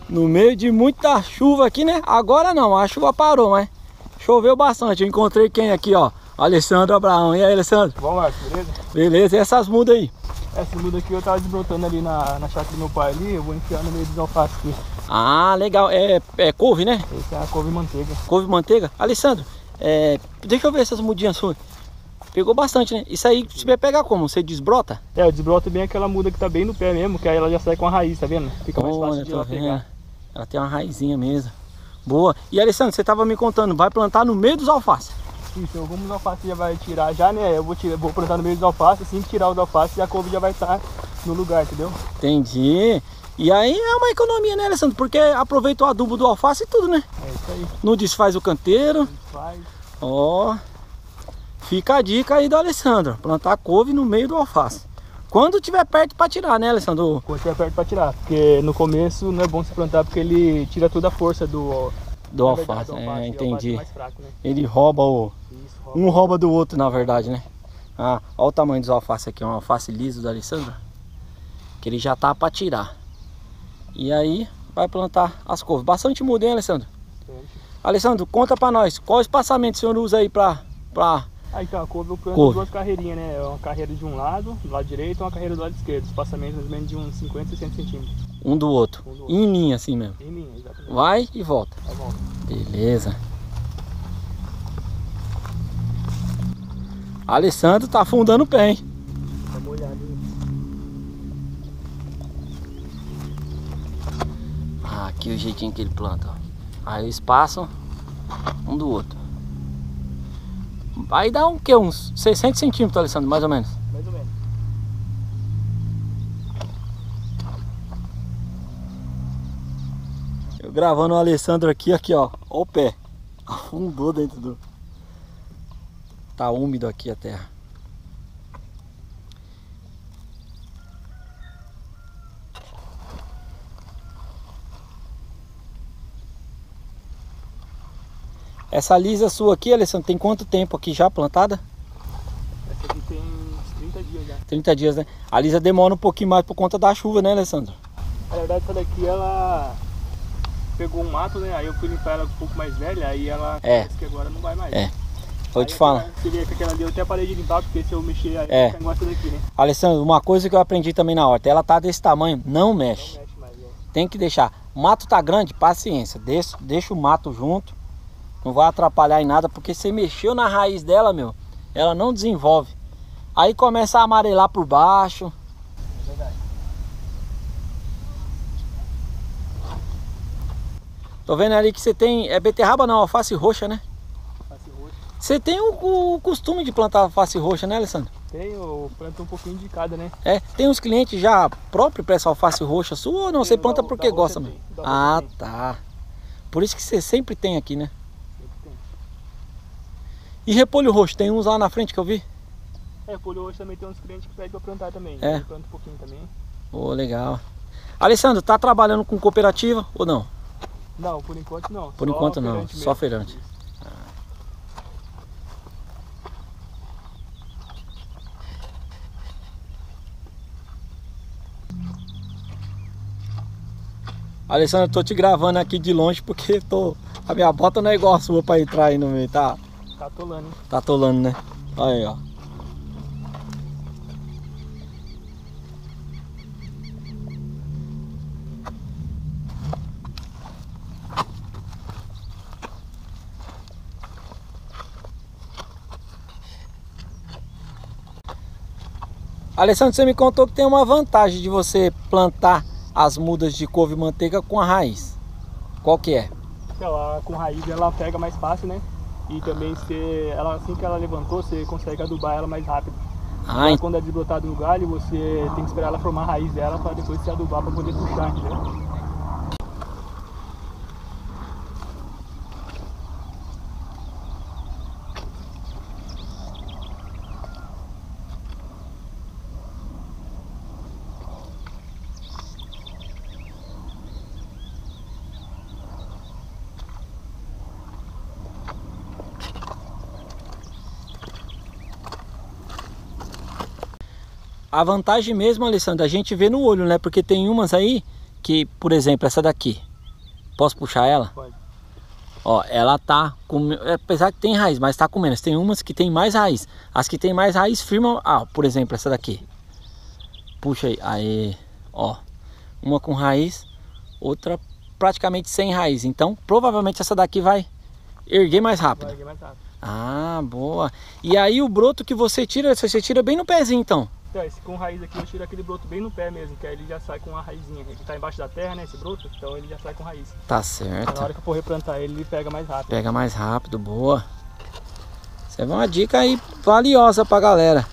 No meio de muita chuva aqui, né? Agora não, a chuva parou, mas choveu bastante. Eu encontrei quem aqui, ó? Alessandro Abraão. E aí, Alessandro? Bom, Marcos, beleza? Beleza, e essas mudas aí? Essa muda aqui eu tava desbrotando ali na chácara do meu pai ali, eu vou enfiar no meio dos alfaces aqui. Ah, legal. É couve, né? Essa é a couve-manteiga. Couve-manteiga? Alessandro, deixa eu ver essas mudinhas suas. Pegou bastante, né? Isso aí você vai pegar como? Você desbrota? Eu desbroto bem aquela muda que tá bem no pé mesmo, que aí ela já sai com a raiz, tá vendo? Fica mais fácil de ela pegar. Ela tem uma raizinha mesmo. Boa. E Alessandro, você tava me contando, vai plantar no meio dos alfaces? Isso, alguns alfaces já vai tirar já, né? Eu vou plantar no meio dos alfaces, assim que tirar os alfaces a couve já vai estar no lugar, entendeu? Entendi. E aí é uma economia, né, Alessandro? Porque aproveita o adubo do alface e tudo, né? É isso aí. Não desfaz o canteiro. Desfaz. Ó. Fica a dica aí do Alessandro. Plantar couve no meio do alface. Quando tiver perto para tirar, né, Alessandro? Quando tiver perto para tirar. Porque no começo não é bom se plantar porque ele tira toda a força do alface. Verdade, É, entendi. O alface é mais fraco, né? Ele rouba o... Isso, Um rouba do outro, na verdade, né? Ah, olha o tamanho dos alfaces aqui. Um alface liso do Alessandro. Que ele já tá para tirar. E aí vai plantar as couves. Bastante muda, hein, Alessandro? Alessandro, conta para nós. Qual espaçamento o senhor usa aí para... Aí então, a couve eu planto duas carreirinhas, né? Uma carreira de um lado, do lado direito, e uma carreira do lado esquerdo. Espaçamento mais ou menos de uns 50, 60 centímetros. Um do outro. Em linha assim mesmo. Em linha, exatamente. Vai e volta. Vai e volta. Beleza. Alessandro tá afundando o pé, hein? Dá uma olhada aí. Ah, aqui o jeitinho que ele planta, ó. Aí o espaço um do outro. Vai dar um que? Uns 60 centímetros, Alessandro, mais ou menos. Mais ou menos. Eu gravando o Alessandro aqui, ó. Ó o pé. Afundou dentro do... Tá úmido aqui a terra. Essa lisa sua aqui, Alessandro, tem quanto tempo aqui já plantada? Essa aqui tem uns 30 dias já. 30 dias, né? A lisa demora um pouquinho mais por conta da chuva, né, Alessandro? Na verdade, essa daqui, ela pegou um mato, né? Aí eu fui limpar ela um pouco mais velha, aí ela parece que agora não vai mais. Vou te falar. Aquela ali eu até parei de limpar, porque se eu mexer aí, fica igual essa daqui, né? Alessandro, uma coisa que eu aprendi também na horta, ela tá desse tamanho, não mexe. Não mexe mais, Tem que deixar. O mato tá grande, paciência. Deixa o mato junto. Não vai atrapalhar em nada, porque você mexeu na raiz dela, meu, ela não desenvolve. Aí começa a amarelar por baixo. É verdade. Tô vendo ali que você tem, beterraba não, alface roxa, né? Alface roxa. Você tem o costume de plantar alface roxa, né, Alessandro? Tenho, eu planto um pouquinho de cada, né? Tem uns clientes já próprios para essa alface roxa sua ou não? Você planta porque gosta mesmo? Ah, tá. Por isso que você sempre tem aqui, né? E repolho roxo, tem uns lá na frente que eu vi? Repolho roxo também tem uns clientes que pedem pra plantar também. Eu planto um pouquinho também. Legal. Alessandro, tá trabalhando com cooperativa ou não? Não, por enquanto não. Por enquanto não, só feirante. Alessandro, eu tô te gravando aqui de longe porque a minha bota não é igual a sua pra entrar aí no meio, tá? Tá atolando, hein? Tá atolando, né? Olha aí, ó. Alessandro, você me contou que tem uma vantagem de você plantar as mudas de couve-manteiga com a raiz. Qual que é? Ela, com raiz ela pega mais fácil, né? E também assim que ela levantou, você consegue adubar ela mais rápido. Então, quando é desbrotado no galho, você tem que esperar ela formar a raiz dela para depois se adubar para poder puxar, entendeu? A vantagem mesmo, Alessandro, a gente vê no olho, né? Porque tem umas aí que, por exemplo, essa daqui, Posso puxar ela? Pode. Ó, ela tá com... apesar que tem raiz, mas tá com menos. Tem umas que tem mais raiz. As que tem mais raiz firmam... Ah, por exemplo, essa daqui. Puxa aí. Aí, ó. Uma com raiz, outra praticamente sem raiz. Então, provavelmente essa daqui vai erguer mais rápido. Vai erguer mais rápido. Ah, boa. E aí o broto que você tira bem no pezinho, então. Então, esse com raiz aqui, eu tiro aquele broto bem no pé mesmo, que aí ele já sai com uma raizinha. Ele tá embaixo da terra, né, esse broto, então ele já sai com raiz. Tá certo. Na hora que eu for replantar ele, ele pega mais rápido. Pega mais rápido, boa. Isso é uma dica aí valiosa pra galera.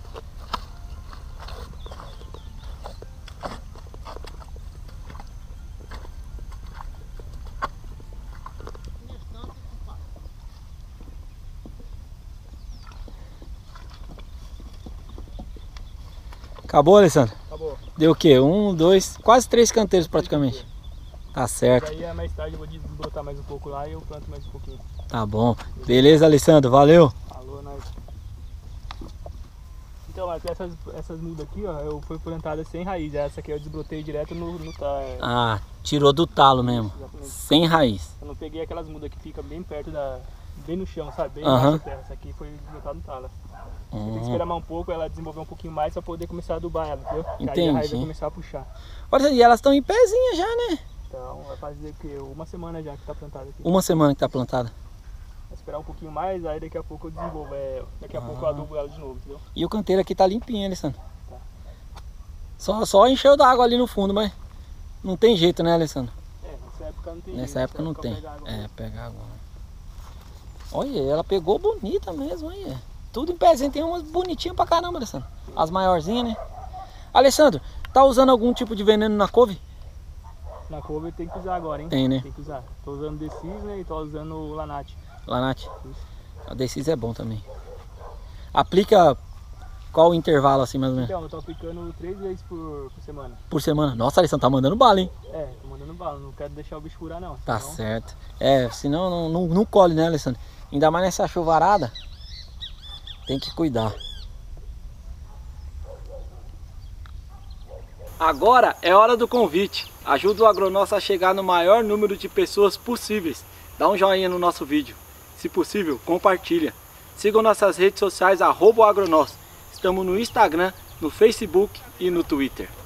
Acabou, Alessandro? Acabou. Deu o quê? 1, 2, quase 3 canteiros praticamente. Tá certo. E aí mais tarde eu vou desbrotar mais um pouco lá e eu planto mais um pouquinho. Tá bom. Beleza, Alessandro? Valeu. Falou, nós. Então, mas essas mudas aqui, ó, eu fui plantada sem raiz. Essa aqui eu desbrotei direto no Ah, tirou do talo mesmo. Exatamente. Sem raiz. Eu não peguei aquelas mudas que fica bem perto bem no chão, sabe? Bem Aham. embaixo da terra. Essa aqui foi desbrotada no talo. Tem que esperar mais um pouco, ela desenvolver um pouquinho mais pra poder começar a adubar ela, entendeu? Entendi. Aí a raiz vai começar a puxar. Olha, e elas estão em pezinha já, né? Então vai fazer o quê? Uma semana já que tá plantada aqui. Uma semana que tá plantada. Vai esperar um pouquinho mais, aí daqui a pouco eu desenvolvo. Daqui a pouco eu adubo ela de novo, entendeu? E o canteiro aqui tá limpinho, Alessandro. Tá. Só encheu d'água ali no fundo, mas não tem jeito, né, Alessandro? Nessa época não tem. Nessa época não tem. Pega água. Olha, ela pegou bonita mesmo, olha. Tudo em pezinho, tem umas bonitinhas pra caramba, Alessandro. As maiorzinhas, né? Alessandro, tá usando algum tipo de veneno na couve? Na couve tem que usar agora, hein? Tem, né? Tem que usar. Tô usando Decis, né? E tô usando o Lanat. Lanat? A Decis é bom também. Aplica qual o intervalo assim, mais ou menos? Então, eu tô aplicando 3 vezes por semana. Por semana? Nossa, Alessandro, tá mandando bala, hein? Tô mandando bala. Não quero deixar o bicho furar, não. Tá Senão... certo. Senão não colhe, né, Alessandro? Ainda mais nessa chuvarada. Tem que cuidar. Agora é hora do convite. Ajuda o Agronosso a chegar no maior número de pessoas possíveis. Dá um joinha no nosso vídeo. Se possível, compartilha. Sigam nossas redes sociais @agronosso. Estamos no Instagram, no Facebook e no Twitter.